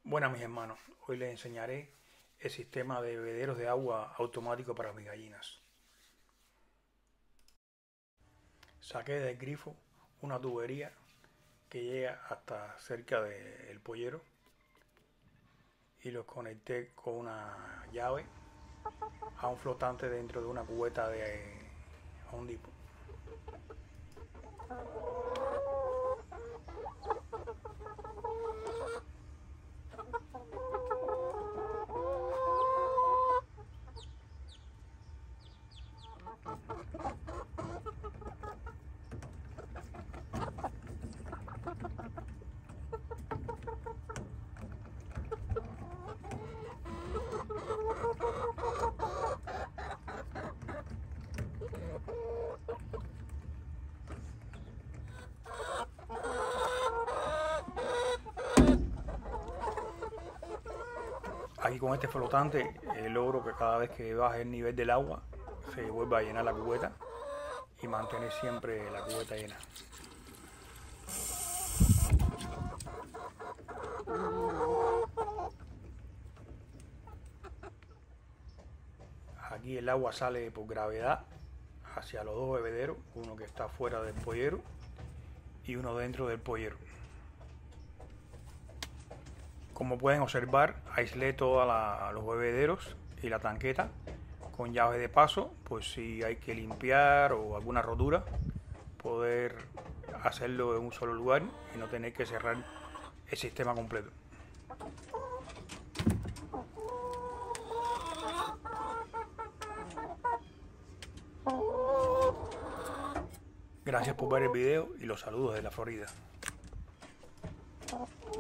Buenas mis hermanos, hoy les enseñaré el sistema de bebederos de agua automático para mis gallinas. Saqué del grifo una tubería que llega hasta cerca del pollero y los conecté con una llave a un flotante dentro de una cubeta de Home Depot. Aquí con este flotante logro que cada vez que baje el nivel del agua se vuelva a llenar la cubeta y mantener siempre la cubeta llena. Aquí el agua sale por gravedad hacia los dos bebederos, uno que está fuera del pollero y uno dentro del pollero. Como pueden observar, aislé todos los bebederos y la tanqueta con llave de paso, pues si hay que limpiar o alguna rotura, poder hacerlo en un solo lugar y no tener que cerrar el sistema completo. Gracias por ver el video y los saludos de la Florida.